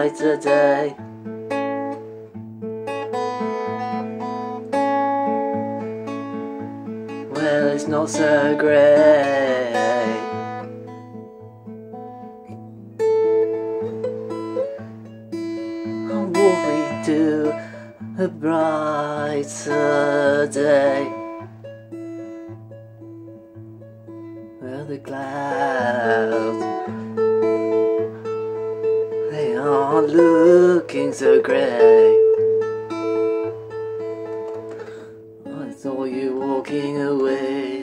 brighter day. Well, it's not so grey. And walk me to a brighter day. Well, the clouds, they aren't looking so grey. I saw you walking away.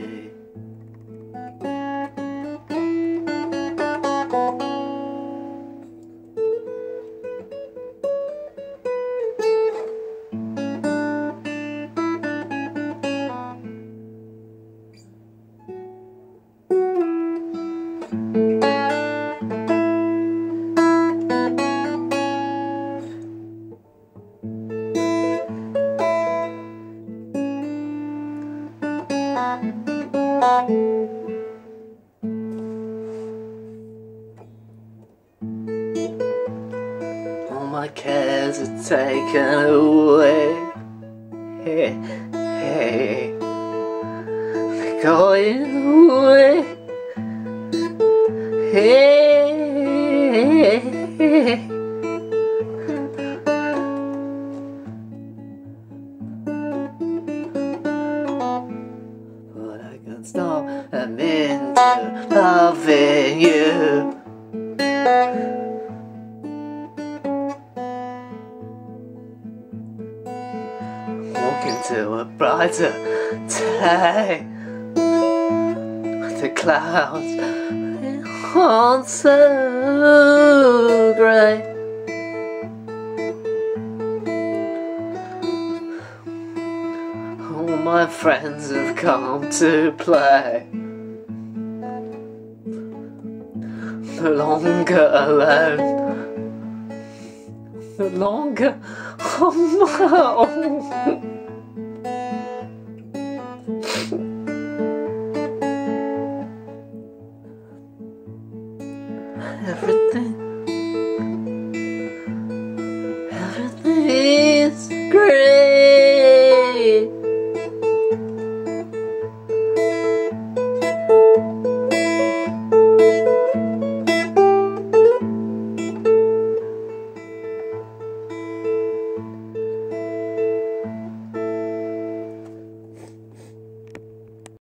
All my cares are taken away. Hey, hey, they're going away. Hey, hey. But I can't stop, I'm into loving you. Walking to a brighter day. The clouds aren't so grey. All my friends have come to play. No longer alone. No longer on my own.